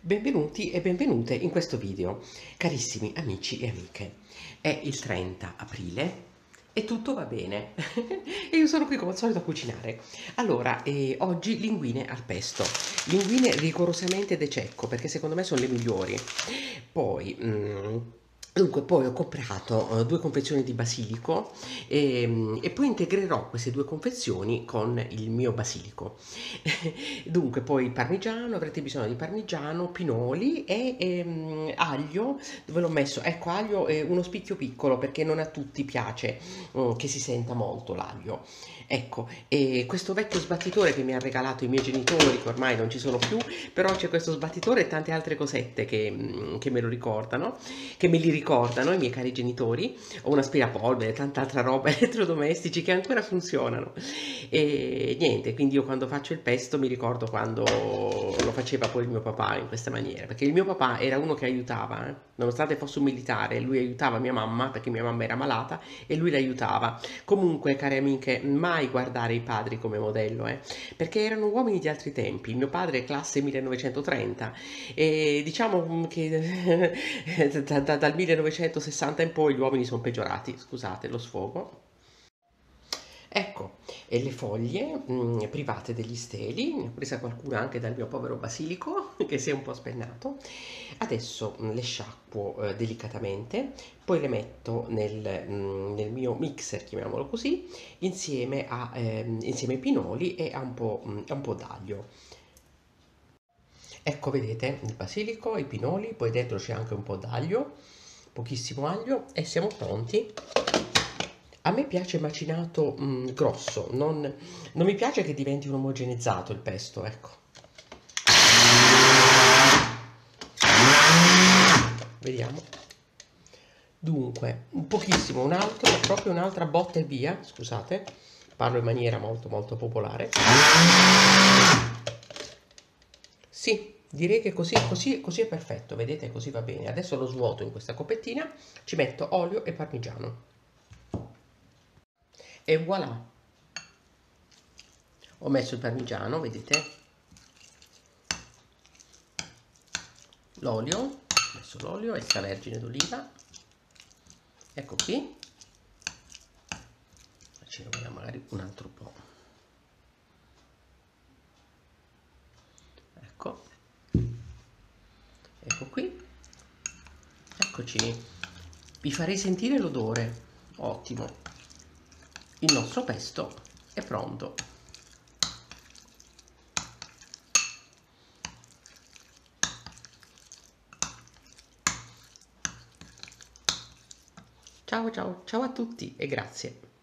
Benvenuti e benvenute in questo video, carissimi amici e amiche. È il 30 aprile e tutto va bene e io sono qui come al solito a cucinare. Allora, oggi linguine al pesto, linguine rigorosamente de cecco perché secondo me sono le migliori. Poi, poi ho comprato due confezioni di basilico e poi integrerò queste due confezioni con il mio basilico. Dunque, poi parmigiano, avrete bisogno di parmigiano, pinoli e aglio. Dove l'ho messo? Ecco, aglio uno spicchio piccolo perché non a tutti piace che si senta molto l'aglio. Ecco, e questo vecchio sbattitore che mi ha regalato i miei genitori, che ormai non ci sono più, però c'è questo sbattitore e tante altre cosette che me lo ricordano, che me li ricordano i miei cari genitori. Ho un aspirapolvere, tanta altra roba elettrodomestici che ancora funzionano. E niente, quindi io quando faccio il pesto mi ricordo quando lo faceva poi il mio papà in questa maniera, perché il mio papà era uno che aiutava, nonostante fosse un militare, lui aiutava mia mamma perché mia mamma era malata e lui l'aiutava. Comunque, care amiche, mai guardare i padri come modello, perché erano uomini di altri tempi. Il mio padre è classe 1930 e diciamo che dal 1960 in poi gli uomini sono peggiorati, scusate lo sfogo. Ecco, e le foglie private degli steli, ne ho presa qualcuna anche dal mio povero basilico che si è un po' spennato. Adesso le sciacquo delicatamente, poi le metto nel mio mixer, chiamiamolo così, insieme ai pinoli e a un po' d'aglio. Ecco, vedete il basilico, i pinoli, poi dentro c'è anche un po' d'aglio, pochissimo aglio e siamo pronti. A me piace macinato grosso, non mi piace che diventi un omogenizzato il pesto, ecco. Vediamo. Dunque, un pochissimo, un altro, proprio un'altra botta e via, scusate, parlo in maniera molto molto popolare. Sì, direi che così è perfetto, vedete, così va bene. Adesso lo svuoto in questa coppettina, ci metto olio e parmigiano. E voilà, ho messo il parmigiano, vedete, l'olio, ho messo l'olio, extravergine d'oliva, ecco qui, ce ne vogliamo magari un altro po', ecco, ecco qui, eccoci, vi farei sentire l'odore, ottimo, il nostro pesto è pronto. Ciao ciao, ciao a tutti e grazie.